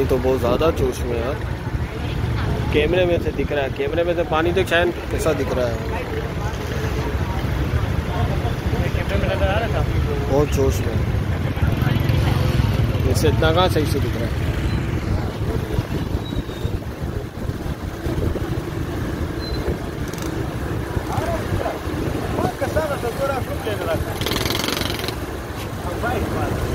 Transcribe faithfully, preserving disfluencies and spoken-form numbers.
पानी तो बहुत ज़्यादा जोश में है यार। कैमरे में से दिख रहा है, कैमरे में से पानी तो शायद कैसा दिख रहा है, बहुत जोश में। इससे इतना कहाँ सही से दिख रहा है। Vai, vai.